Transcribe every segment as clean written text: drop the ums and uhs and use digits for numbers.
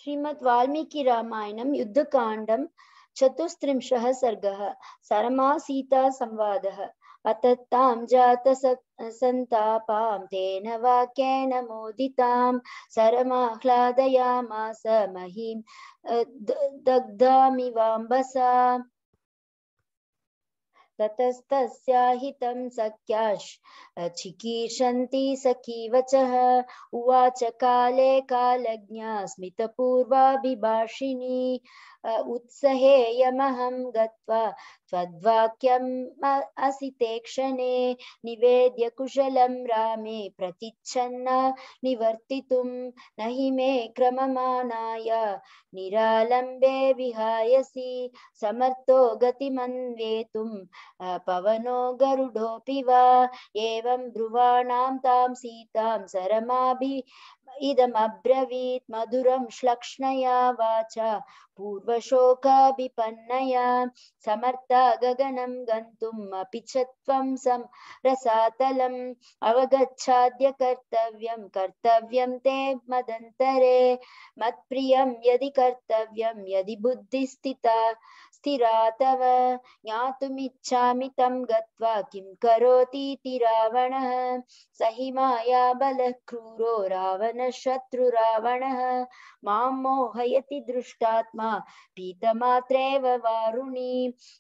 श्रीमद् वाल्मीकि रामायणं युद्धकाण्डं चतुस्त्रिंशः सर्गः सरमा सीता संवादः अततां जात संतापां तेन वाक्येन मोदितां सरमाह्लादयामास महीं दग्धामिवाम्बसा ततस्तस्याहितं सख्याश् चिकीर्षन्ति सखीवचः उवाच काले कालज्ञा स्मितपूर्वाभिभाषिणी उत्सहेयमहं गत्वा त्वद्वाक्यम् असिते क्षणे निवेद्य कुशलं रामे प्रतिच्छन्ना निवर्तितुं न हि मे क्रममाणाय निरालम्बे विहायसि समर्थो गतिमन्वेतुं पवनो गरुडोऽपि वा एवं ब्रुवाणां तां सीतां सरमाभि इदमब्रवीत् मधुरं श्लक्ष्णया वाचा पूर्वशोकाभिपन्नया समर्था गगनं गन्तुम् अपि च त्वं रसातलम् अवगच्छाद्य कर्तव्यं ते मदन्तरे मत्प्रियं यदि कर्तव्यं यदि स्थिरा तव ज्ञातुमिच्छामि तं गत्वा किं करोतीति रावणः स हि मायाबलः क्रूरो रावणशत्रुरावणः मां मोहयति दृष्टात्मा पीतमात्रेव वारुणी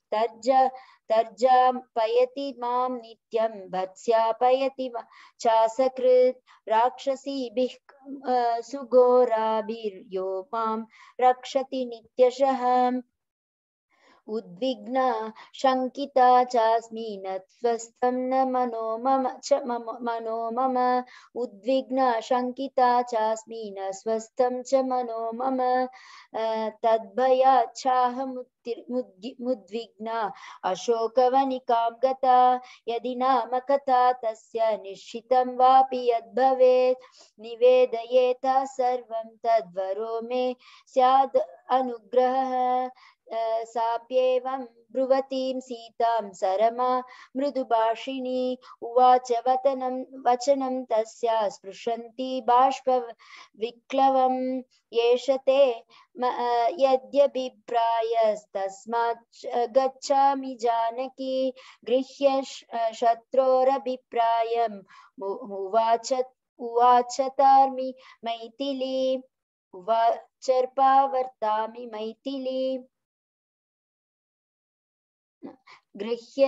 तर्जापयति मां नित्यं भत्स्यापयति चासकृत् राक्षसीभिः सुघोराभिर्यो मां रक्षति नित्यशः उद्विग्ना शङ्किता चास्मि न स्वस्थं न मनो मम उद्विग्ना शङ्किता चास्मि न स्वस्थं च मनो मम तद्भयाच्छाहमुद्विग्ना अशोकवनिकां गता यदि नाम कथा तस्य निश्चितं वापि यद्भवेत् निवेदयेता सर्वं तद्वरो मे स्याद् अनुग्रहः साप्येवं ब्रुवतीं सीतां सरमा मृदुभाषिणी उवाच वचनं तस्या स्पृशन्ति बाष्पविक्लवं येष ते यद्यभिप्रायस्तस्मात् गच्छामि जानकी गृह्य शत्रोरभिप्रायम् उवाचर्पावर्तामि मैथिली गृह्य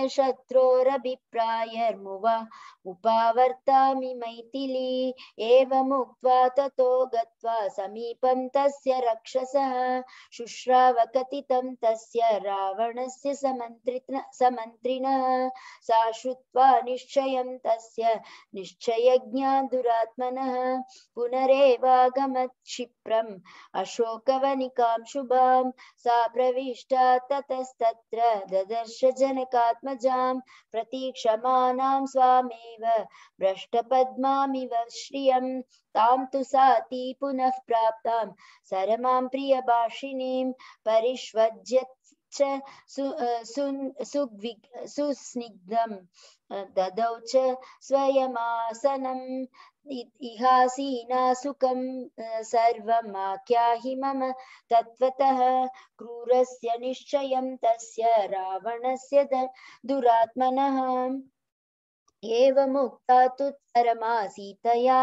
उपावर्तामि मैथिली एवमुक्त्वा ततो गत्वा समीपं तस्य रक्षसः शुश्राव कथितं तस्य रावणस्य समन्त्रिणः सा श्रुत्वा निश्चयं तस्य निश्चयज्ञा दुरात्मनः पुनरेवागमत् क्षिप्रम् अशोकवनिकां शुभां सा प्रविष्टा ततस्तत्र ददर्श जनकात्मजां प्रतीक्षमानां स्वामेव भ्रष्टपद्मामिव श्रियं तां तु साति पुनः प्राप्तां सरमां प्रियभाषिणीं परिष्वज्य च सुस्निग्धं ददौ च स्वयमासनम् इहासीना सुखं सर्वमाख्याहि मम तत्त्वतः क्रूरस्य निश्चयं तस्य रावणस्य दुरात्मनः एवमुक्ता तु सरमा सीतया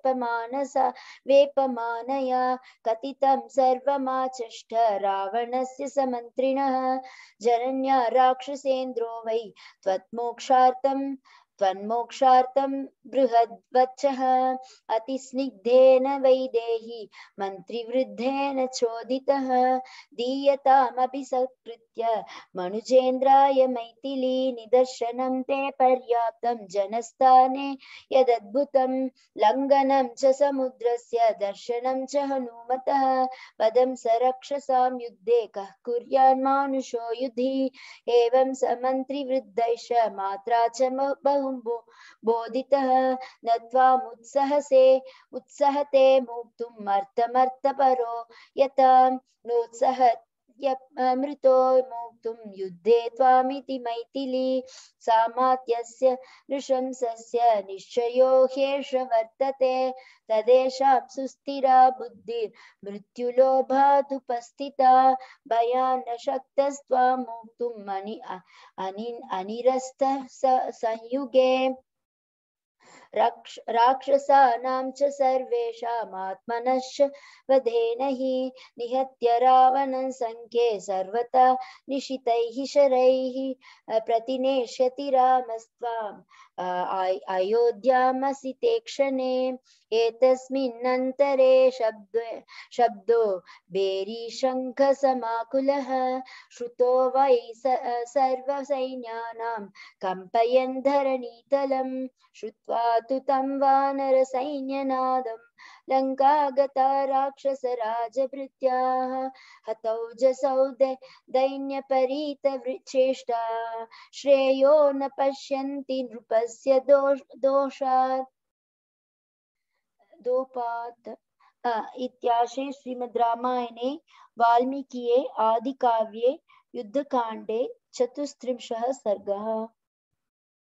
वेपमानया कथितं सर्वमाचष्ट रावणस्य समन्त्रिणः जनन्या राक्षसेन्द्रो वै त्वन्मोक्षार्थं बृहद्वचः अतिस्निग्धेन वैदेही मन्त्रिवृद्धेन चोदितः दीयतामपि सत्कृत्य मनुजेन्द्राय मैथिली निदर्शनं ते पर्याप्तं जनस्थाने यदद्भुतं लङ्घनं च समुद्रस्य दर्शनं च हनुमतः पदं स रक्षसां युद्धे कः कुर्यान्मानुषो युधि एवं स मन्त्रिवृद्धैष मात्रा च बहु बोधितः न उत्सहते मोक्तुम् अर्थमर्थपरो यथा मृतो मोक्तुं युद्धे त्वामिति मैथिली सामात्यस्य नृशंसस्य निश्चयो ह्येष वर्तते तदेषां सुस्थिरा बुद्धिर् मृत्युलोभादुपस्थिता भयान्न शक्तस्त्वां मोक्तुम् अनिरस्तः संयुगे राक्षसानां च सर्वेषामात्मनश्च वधेन हि निहत्य रावणं संख्ये सर्वथा निशितैः शरैः प्रतिनेष्यति रामस्त्वाम् अयोध्यामसि ते क्षणे एतस्मिन्नन्तरे शब्दो भेरीशङ्खसमाकुलः श्रुतो वै सर्वसैन्यानां कम्पयन् धरणीतलं श्रुत्वा तु तं वानरसैन्यनादं लङ्कागता राक्षसराजभृत्याः हतौजसौ दैन्यपरीतचेष्टा श्रेयो न पश्यन्ति नृपस्य दोपात् इत्याशे श्रीमद् रामायणे वाल्मीकिये आदिकाव्ये युद्धकाण्डे 34 सर्गः।